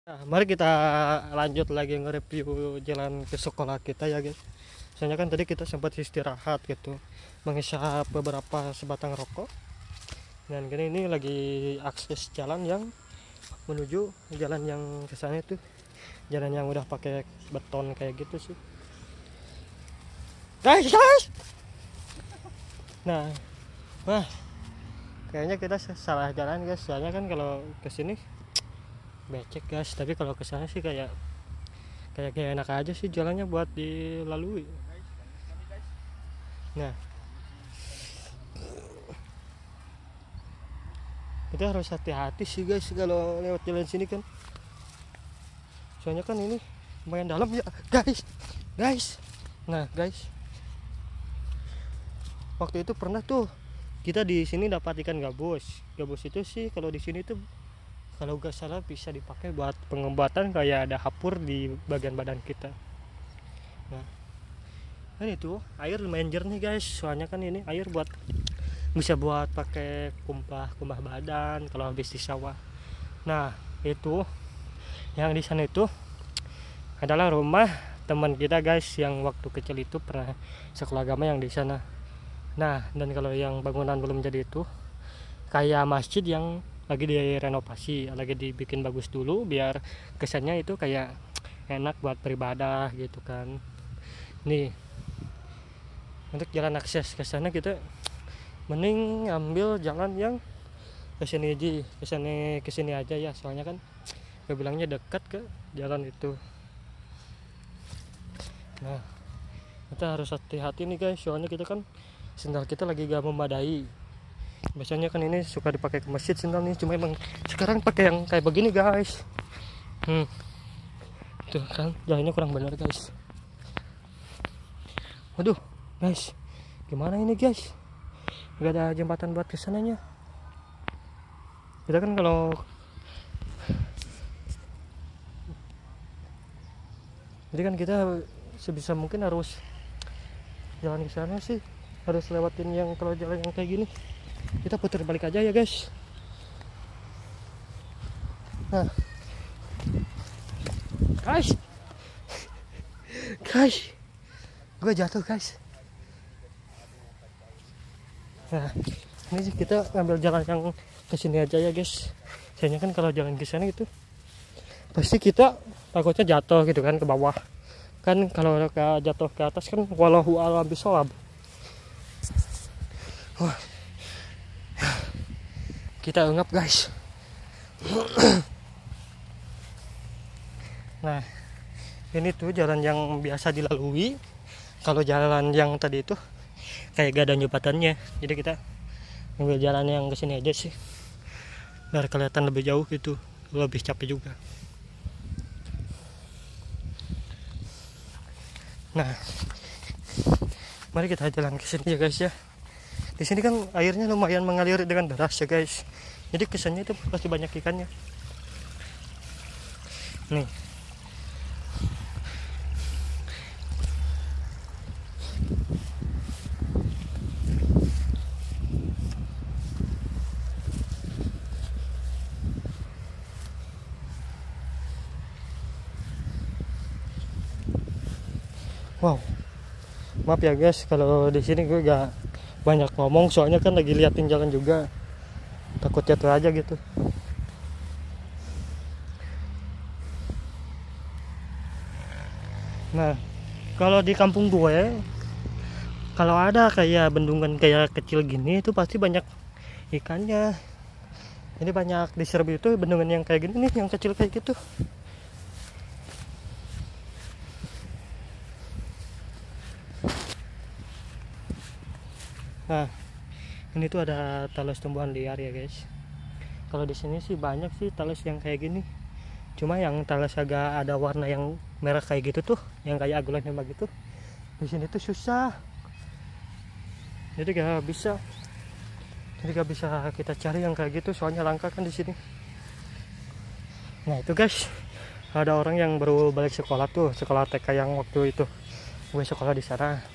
Nah, mari kita lanjut lagi nge-review jalan ke sekolah kita ya guys. Soalnya kan tadi kita sempat istirahat gitu, menghisap beberapa sebatang rokok. Dan gini ini lagi akses jalan yang menuju jalan yang ke sana itu. Jalan yang udah pakai beton kayak gitu sih. Guys. Nah, wah, kayaknya kita salah jalan guys. Soalnya kan kalau ke sini becek guys, tapi kalau ke sana sih kayak enak aja sih jalannya buat dilalui. Nah, kita harus hati-hati sih guys kalau lewat jalan sini kan. Soalnya kan ini lumayan dalam ya guys. Nah guys, waktu itu pernah tuh kita di sini dapat ikan gabus. Gabus itu sih kalau di sini tuh kalau gak salah bisa dipakai buat pengobatan, kayak ada hapur di bagian badan kita. Nah, kan itu air lumayan jernih guys. Soalnya kan ini air bisa buat pakai kumpah badan kalau habis di sawah. Nah, itu yang di sana itu adalah rumah teman kita guys yang waktu kecil itu pernah sekolah agama yang di sana. Nah, dan kalau yang bangunan belum jadi itu kayak masjid yang lagi direnovasi, lagi dibikin bagus dulu biar kesannya itu kayak enak buat beribadah gitu kan. Nih, untuk jalan akses ke sana kita mending ambil jalan yang ke sini aja ya, soalnya kan kebilangnya dekat ke jalan itu. Nah, kita harus hati-hati nih guys, soalnya kita kan sendal kita lagi gak memadai. Biasanya kan ini suka dipakai ke masjid sendal nih, cuma emang sekarang pakai yang kayak begini guys. Tuh kan jalannya kurang benar guys. Waduh guys, gimana ini guys, gak ada jembatan buat kesananya. Kita kan kalau jadi kan kita sebisa mungkin harus jalan ke sana sih, harus lewatin yang kalau jalan yang kayak gini. Kita putar balik aja ya guys. Nah guys, gue jatuh guys. Nah, ini sih kita ngambil jalan yang kesini aja ya guys. Soalnya kan kalau jalan ke sana itu pasti kita takutnya jatuh gitu kan ke bawah. Kan kalau jatuh ke atas kan wallahu a'lam bishawab. Wah, kita engap guys. Nah, ini tuh jalan yang biasa dilalui. Kalau jalan yang tadi itu kayak gak ada jembatannya, jadi kita ambil jalan yang kesini aja sih biar kelihatan lebih jauh gitu, lebih capek juga. Nah, mari kita jalan ke sini ya guys ya. Di sini kan airnya lumayan mengalir dengan deras ya guys. Jadi kesannya itu pasti banyak ikannya. Nih. Wow. Maaf ya guys kalau di sini gue gak banyak ngomong, soalnya kan lagi liatin jalan juga, takut jatuh aja gitu. Nah, kalau di kampung gue kalau ada kayak bendungan kayak kecil gini itu pasti banyak ikannya. Ini banyak diserbu itu bendungan yang kayak gini nih, yang kecil kayak gitu. Nah, ini tuh ada talas tumbuhan liar ya guys. Kalau di sini sih banyak sih talas yang kayak gini. Cuma yang talas agak ada warna yang merah kayak gitu tuh, yang kayak agulanya gitu. Di sini tuh susah. Jadi gak bisa kita cari yang kayak gitu, soalnya langka kan di sini. Nah, itu guys, ada orang yang baru balik sekolah tuh, sekolah TK yang waktu itu gue sekolah di sana.